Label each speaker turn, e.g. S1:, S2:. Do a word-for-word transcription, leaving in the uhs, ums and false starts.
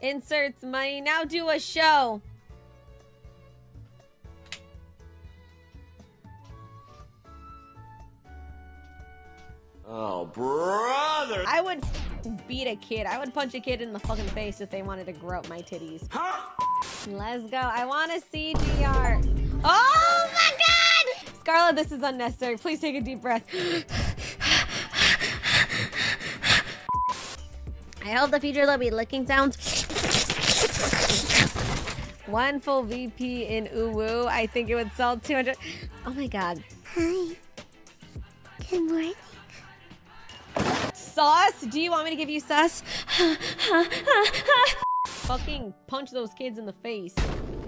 S1: Inserts money. Now do a show.
S2: Oh, brother!
S1: I would beat a kid. I would punch a kid in the fucking face if they wanted to grow up my titties. Huh? Let's go. I want to see D R. Oh my god! Scarlet, this is unnecessary. Please take a deep breath. I hope the future there'll be licking sounds. One full V P in Uwu. I think it would sell two hundred. Oh my god.
S3: Hi. Good morning.
S1: Sauce? Do you want me to give you sauce? Fucking punch those kids in the face.